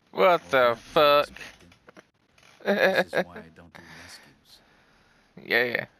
What Well, the that was fuck? unexpected. This is why I don't do rescues. Yeah.